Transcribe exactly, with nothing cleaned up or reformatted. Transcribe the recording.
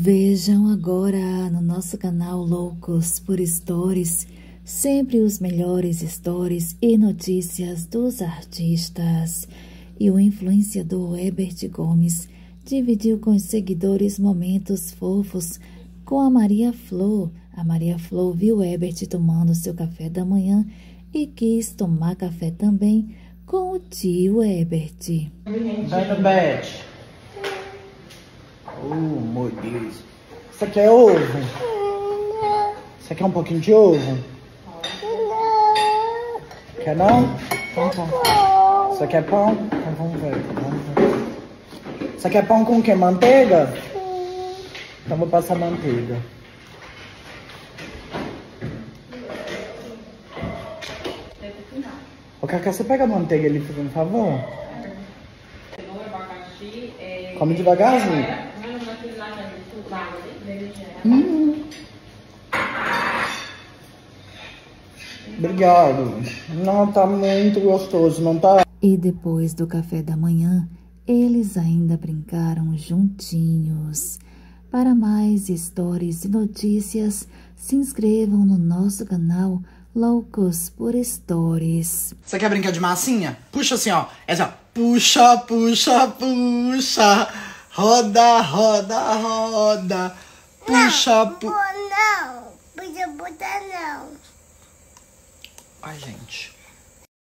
Vejam agora no nosso canal Loucos por Stories, sempre os melhores stories e notícias dos artistas. E o influenciador Herbert Gomes dividiu com os seguidores momentos fofos com a Maria Flor. A Maria Flor viu Herbert tomando seu café da manhã e quis tomar café também com o tio Herbert. Vai no bed. Oh, meu Deus. Você quer ovo? Você quer um pouquinho de ovo? Quer não? Então tá. Você quer pão? Então vamos ver. Vamos ver. Você quer pão com o quê? Manteiga? Então vou passar manteiga. Ô, Cacá, você pega a manteiga ali, por favor? Come devagarzinho. Hum. Obrigado. Não, tá muito gostoso, não tá? E depois do café da manhã, eles ainda brincaram juntinhos. Para mais histórias e notícias, se inscrevam no nosso canal Loucos por Stories. Você quer brincar de massinha? Puxa assim, ó. É assim, ó. Puxa, puxa, puxa. Roda, roda, roda. Puxa, puxa. Não, não. Puxa, puxa, não. Ai, gente.